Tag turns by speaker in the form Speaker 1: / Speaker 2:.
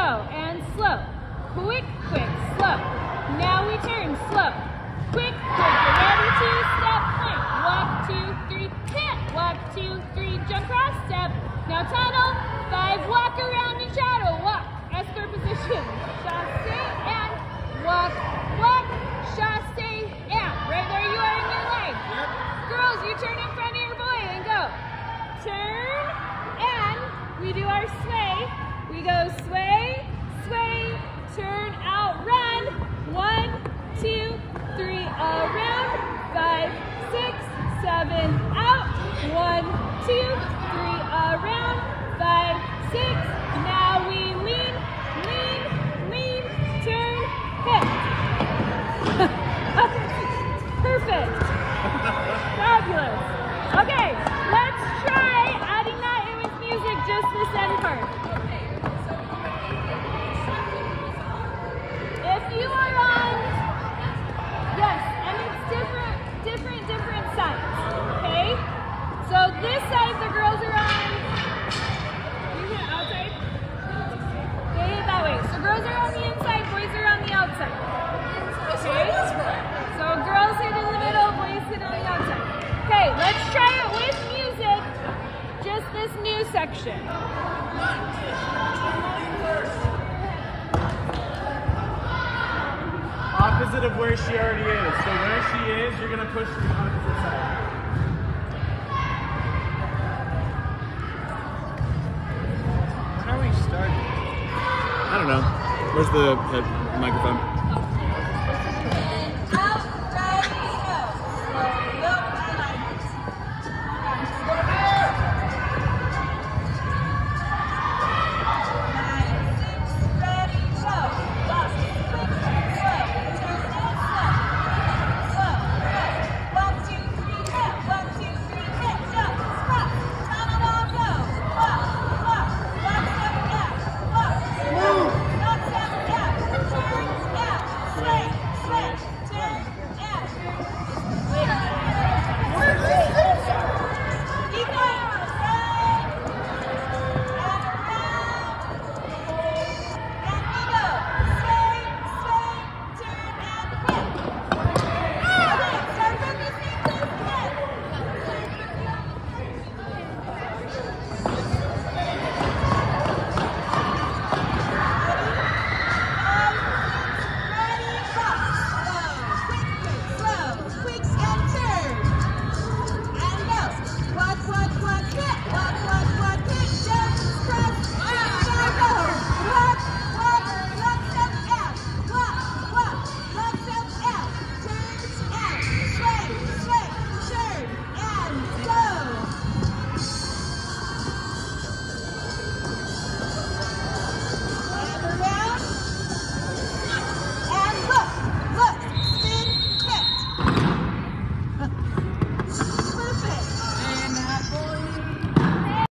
Speaker 1: go, and slow. Quick, quick, slow. Now we turn, slow. Quick, quick, ready to step, point. Walk, 2, 3, step. Walk, 2, 3, jump cross, step. Now tunnel, 5, walk around in shadow, walk. Escort position, chassé, and walk, walk, chassé, and. Right there you are in your line. Yep. Girls, you turn in front of your boy and go. Turn, and we do our sway. We go sway, sway, turn, out, run. 1, 2, 3, around. 5, 6, 7, out. 1, 2, 3, around. 5, 6. Now we lean, lean, lean, turn, hip. Perfect. Fabulous. Okay, let's try adding that in with music, just this end part. If you are on, yes, and it's different sides, okay? So this side, the girls are on, you hit outside? They hit that way. So girls are on the inside, boys are on the outside. Okay? So girls hit in the middle, boys hit on the outside. Okay, let's try it with music, just this new section.
Speaker 2: Opposite of where she already is. So where she is, you're going to push to the opposite side.
Speaker 3: How are we starting?
Speaker 2: I don't know. Where's the microphone?